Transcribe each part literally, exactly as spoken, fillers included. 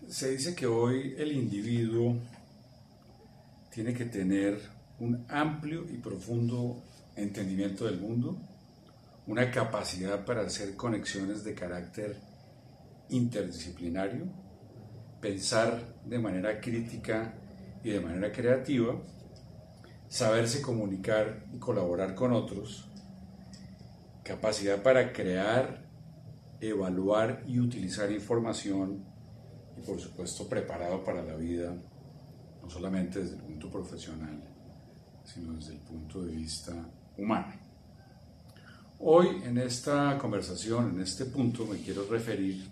Se dice que hoy el individuo tiene que tener un amplio y profundo entendimiento del mundo, una capacidad para hacer conexiones de carácter interdisciplinario, pensar de manera crítica y de manera creativa, saberse comunicar y colaborar con otros, capacidad para crear, evaluar y utilizar información y por supuesto preparado para la vida, no solamente desde el punto profesional, sino desde el punto de vista humano. Hoy en esta conversación, en este punto, me quiero referir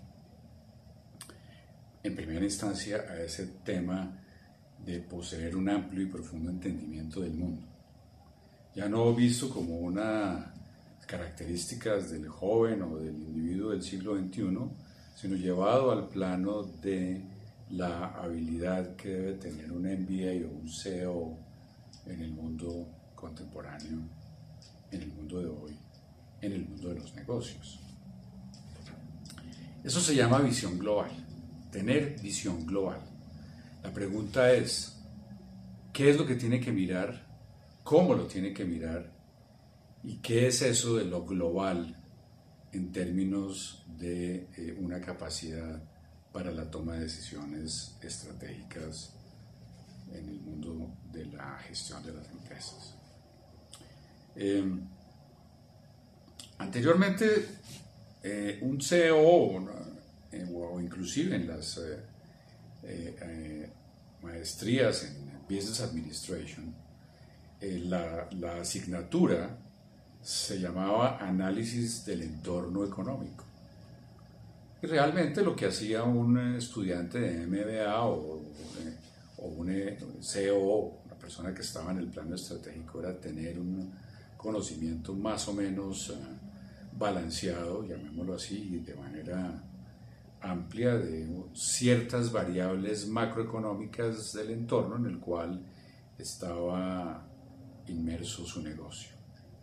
en primera instancia a ese tema de poseer un amplio y profundo entendimiento del mundo. Ya no visto como una características del joven o del individuo del siglo veintiuno, sino llevado al plano de la habilidad que debe tener un M B A o un C E O en el mundo contemporáneo, en el mundo de hoy, en el mundo de los negocios. Eso se llama visión global, tener visión global. La pregunta es, ¿qué es lo que tiene que mirar? ¿Cómo lo tiene que mirar? ¿Y qué es eso de lo global en términos de eh, una capacidad para la toma de decisiones estratégicas en el mundo de la gestión de las empresas? Eh, anteriormente, eh, un C E O o, eh, o inclusive en las eh, eh, eh, maestrías en Business Administration, eh, la, la asignatura se llamaba análisis del entorno económico. Y realmente lo que hacía un estudiante de M B A o, o un C E O, una persona que estaba en el plano estratégico, era tener un conocimiento más o menos uh, balanceado, llamémoslo así, de manera amplia de ciertas variables macroeconómicas del entorno en el cual estaba inmerso su negocio.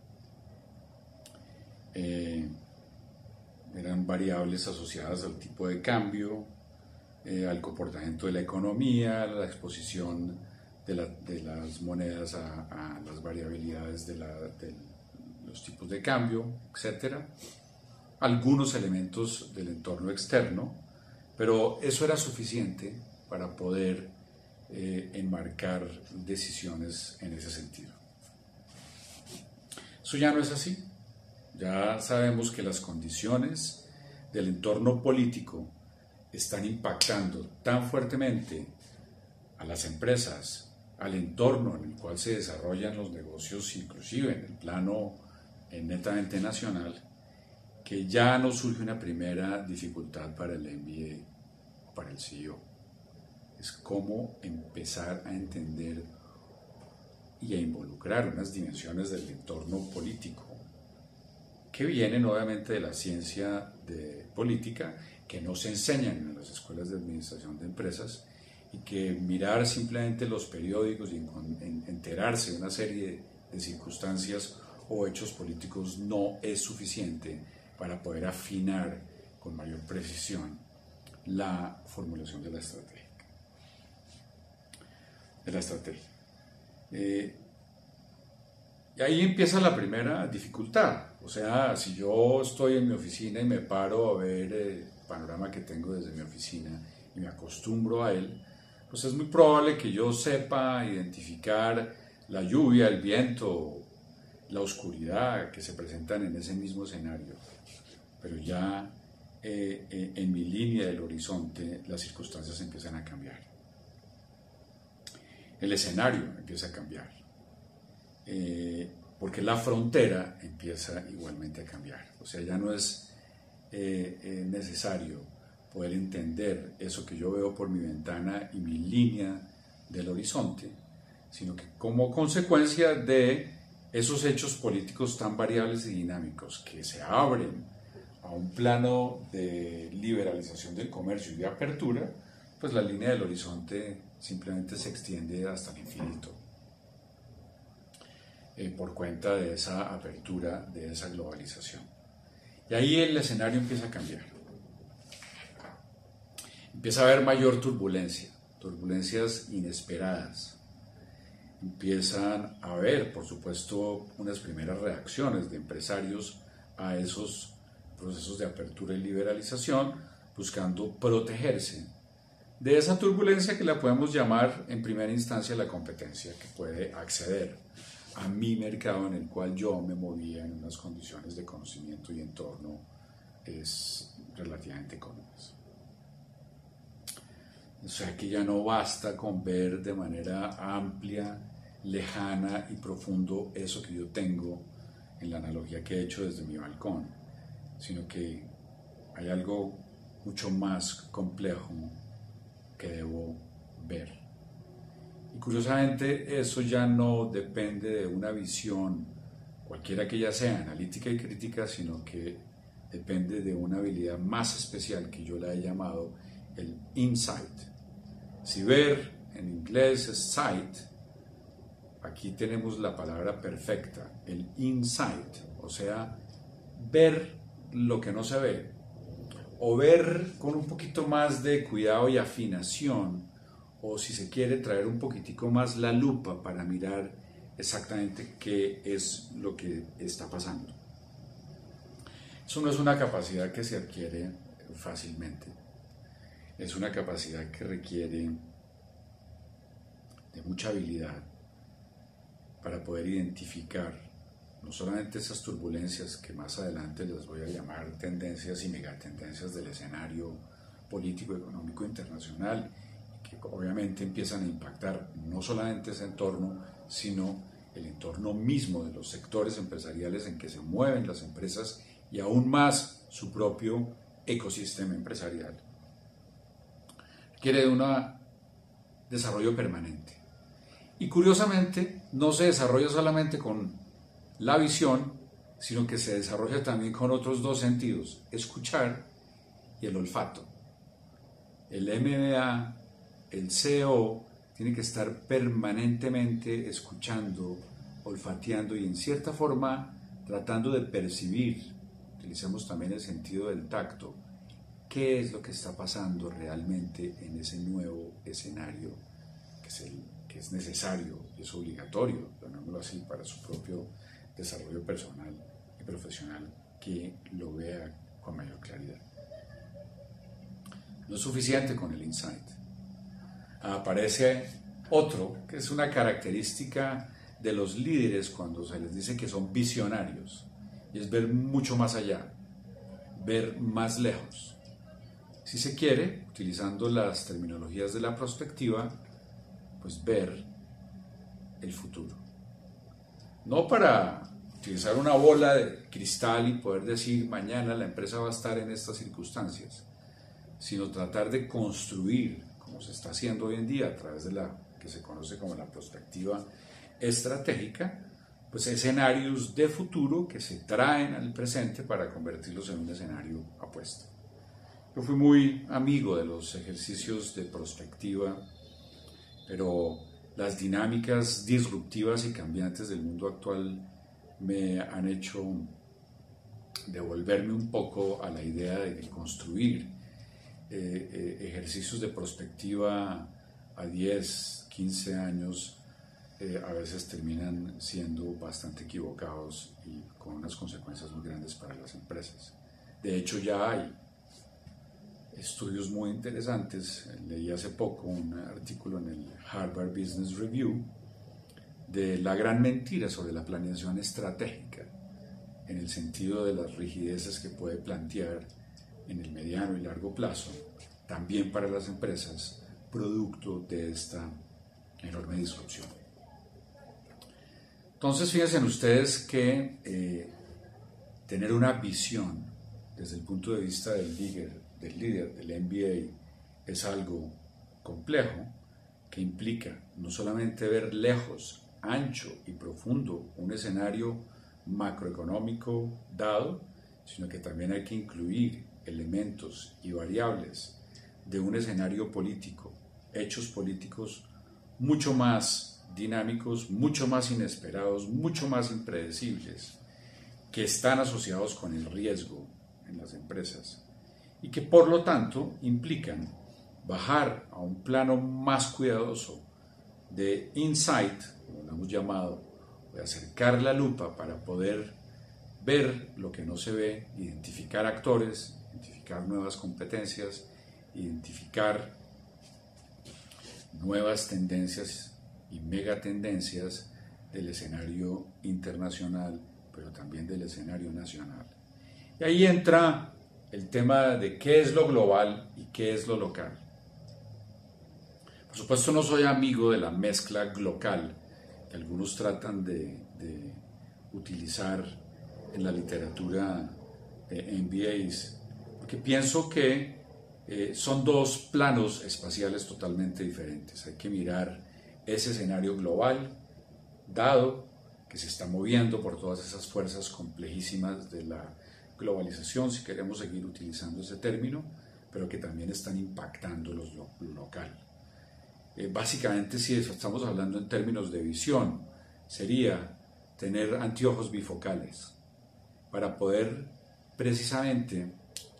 Eh, eran variables asociadas al tipo de cambio, eh, al comportamiento de la economía, a la exposición de, la, de las monedas a, a las variabilidades de, la, de los tipos de cambio, etcétera. Algunos elementos del entorno externo, pero eso era suficiente para poder eh, enmarcar decisiones en ese sentido. Eso ya no es así. Ya sabemos que las condiciones del entorno político están impactando tan fuertemente a las empresas, al entorno en el cual se desarrollan los negocios, inclusive en el plano eh, netamente nacional, que ya no surge una primera dificultad para el M B A o para el C E O. Es cómo empezar a entender y a involucrar unas dimensiones del entorno político que vienen obviamente de la ciencia de política, que no se enseñan en las escuelas de administración de empresas, y que mirar simplemente los periódicos y enterarse de una serie de circunstancias o hechos políticos no es suficiente para poder afinar con mayor precisión la formulación de la estrategia. De la estrategia. Eh, y ahí empieza la primera dificultad. O sea, si yo estoy en mi oficina y me paro a ver el panorama que tengo desde mi oficina y me acostumbro a él, pues es muy probable que yo sepa identificar la lluvia, el viento, la oscuridad que se presentan en ese mismo escenario. Pero ya eh, eh, en mi línea del horizonte las circunstancias empiezan a cambiar. El escenario empieza a cambiar. Eh, porque la frontera empieza igualmente a cambiar. O sea, ya no es eh, eh, necesario poder entender eso que yo veo por mi ventana y mi línea del horizonte, sino que como consecuencia de esos hechos políticos tan variables y dinámicos que se abren a un plano de liberalización del comercio y de apertura, pues la línea del horizonte simplemente se extiende hasta el infinito. Eh, por cuenta de esa apertura, de esa globalización. Y ahí el escenario empieza a cambiar. empieza a haber mayor turbulencia, turbulencias inesperadas. Empiezan a haber, por supuesto, unas primeras reacciones de empresarios a esos procesos de apertura y liberalización, buscando protegerse de esa turbulencia que la podemos llamar en primera instancia la competencia, que puede acceder a mi mercado en el cual yo me movía en unas condiciones de conocimiento y entorno es relativamente cómodas. O sea que ya no basta con ver de manera amplia, lejana y profundo eso que yo tengo en la analogía que he hecho desde mi balcón, sino que hay algo mucho más complejo que debo ver. Y curiosamente eso ya no depende de una visión, cualquiera que ella sea, analítica y crítica, sino que depende de una habilidad más especial que yo la he llamado el insight. Si ver en inglés es sight, aquí tenemos la palabra perfecta, el insight, o sea, ver lo que no se ve, o ver con un poquito más de cuidado y afinación, o si se quiere traer un poquitico más la lupa para mirar exactamente qué es lo que está pasando. Eso no es una capacidad que se adquiere fácilmente, es una capacidad que requiere de mucha habilidad para poder identificar no solamente esas turbulencias que más adelante les voy a llamar tendencias y megatendencias del escenario político, económico internacional, que obviamente empiezan a impactar no solamente ese entorno, sino el entorno mismo de los sectores empresariales en que se mueven las empresas y aún más su propio ecosistema empresarial. Requiere de un desarrollo permanente. Y curiosamente no se desarrolla solamente con la visión, sino que se desarrolla también con otros dos sentidos, escuchar y el olfato. El M B A, el C E O, tiene que estar permanentemente escuchando, olfateando y en cierta forma tratando de percibir, utilicemos también el sentido del tacto, qué es lo que está pasando realmente en ese nuevo escenario que es, el, que es necesario, es obligatorio, llamémoslo así, para su propio desarrollo personal y profesional, que lo vea con mayor claridad. No es suficiente con el insight. Aparece otro, que es una característica de los líderes cuando se les dice que son visionarios, y es ver mucho más allá, ver más lejos. Si se quiere, utilizando las terminologías de la prospectiva, pues ver el futuro. No para utilizar una bola de cristal y poder decir mañana la empresa va a estar en estas circunstancias, sino tratar de construir, como se está haciendo hoy en día a través de la que se conoce como la prospectiva estratégica, pues escenarios de futuro que se traen al presente para convertirlos en un escenario apuesto. Yo fui muy amigo de los ejercicios de prospectiva, pero las dinámicas disruptivas y cambiantes del mundo actual me han hecho devolverme un poco a la idea de construir eh, eh, ejercicios de prospectiva a diez, quince años. Eh, a veces terminan siendo bastante equivocados y con unas consecuencias muy grandes para las empresas. De hecho, ya hay estudios muy interesantes. Leí hace poco un artículo en el Harvard Business Review de la gran mentira sobre la planeación estratégica, en el sentido de las rigideces que puede plantear en el mediano y largo plazo, también para las empresas, producto de esta enorme disrupción. Entonces, fíjense ustedes que eh, tener una visión desde el punto de vista del líder, del líder del M B A es algo complejo, que implica no solamente ver lejos, ancho y profundo un escenario macroeconómico dado, sino que también hay que incluir elementos y variables de un escenario político, hechos políticos mucho más dinámicos, mucho más inesperados, mucho más impredecibles, que están asociados con el riesgo en las empresas y que por lo tanto implican bajar a un plano más cuidadoso de insight, como lo hemos llamado, de acercar la lupa para poder ver lo que no se ve, identificar actores, identificar nuevas competencias, identificar nuevas tendencias y megatendencias del escenario internacional, pero también del escenario nacional. Y ahí entra el tema de qué es lo global y qué es lo local. Por supuesto, no soy amigo de la mezcla local que algunos tratan de, de utilizar en la literatura de M B As, porque pienso que eh, son dos planos espaciales totalmente diferentes. Hay que mirar ese escenario global, dado que se está moviendo por todas esas fuerzas complejísimas de la globalización, si queremos seguir utilizando ese término, pero que también están impactando los lo, lo local. Eh, básicamente, si estamos hablando en términos de visión, sería tener anteojos bifocales para poder precisamente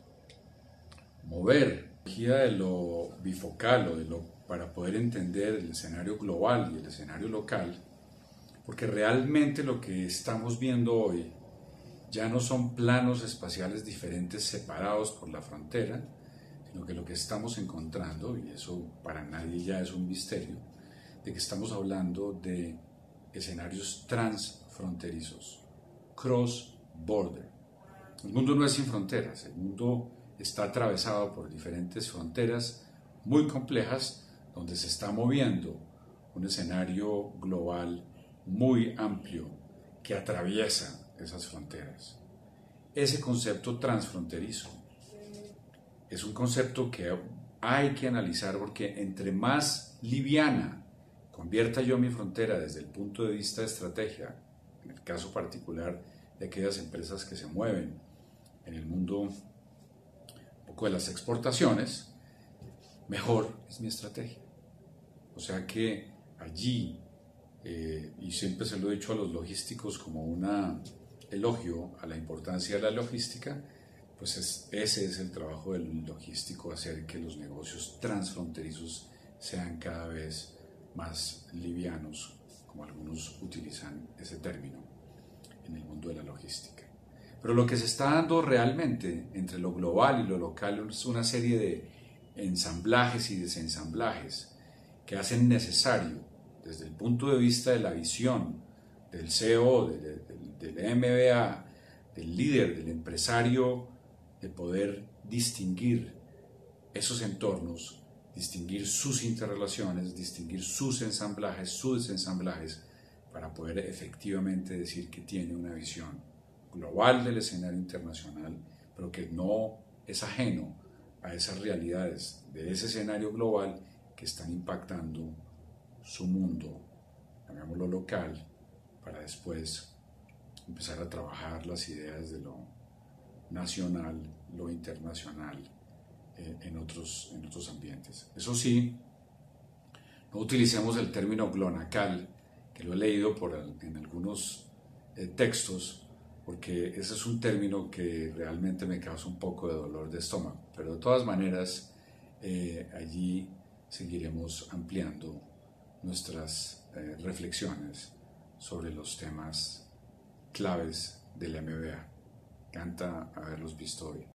mover la energía de lo bifocal o de lo, para poder entender el escenario global y el escenario local, porque realmente lo que estamos viendo hoy ya no son planos espaciales diferentes separados por la frontera, sino que lo que estamos encontrando, y eso para nadie ya es un misterio, de que estamos hablando de escenarios transfronterizos, cross-border. El mundo no es sin fronteras, el mundo está atravesado por diferentes fronteras muy complejas, donde se está moviendo un escenario global muy amplio que atraviesa esas fronteras. Ese concepto transfronterizo es un concepto que hay que analizar, porque entre más liviana convierta yo mi frontera desde el punto de vista de estrategia, en el caso particular de aquellas empresas que se mueven en el mundo un poco de las exportaciones, mejor es mi estrategia. O sea que allí, eh, y siempre se lo he dicho a los logísticos como un elogio a la importancia de la logística, pues es, ese es el trabajo del logístico, hacer que los negocios transfronterizos sean cada vez más livianos, como algunos utilizan ese término en el mundo de la logística. Pero lo que se está dando realmente entre lo global y lo local es una serie de ensamblajes y desensamblajes que hacen necesario, desde el punto de vista de la visión del C E O, del, del, del M B A, del líder, del empresario, de poder distinguir esos entornos, distinguir sus interrelaciones, distinguir sus ensamblajes, sus desensamblajes, para poder efectivamente decir que tiene una visión global del escenario internacional, pero que no es ajeno a esas realidades de ese escenario global que están impactando su mundo, llamémoslo local, para después empezar a trabajar las ideas de lo nacional, lo internacional, eh, en, otros, en otros ambientes. Eso sí, no utilicemos el término glonacal, que lo he leído por, en algunos eh, textos, porque ese es un término que realmente me causa un poco de dolor de estómago, pero de todas maneras eh, allí seguiremos ampliando nuestras eh, reflexiones sobre los temas claves del M B A. Encanta haberlos visto hoy.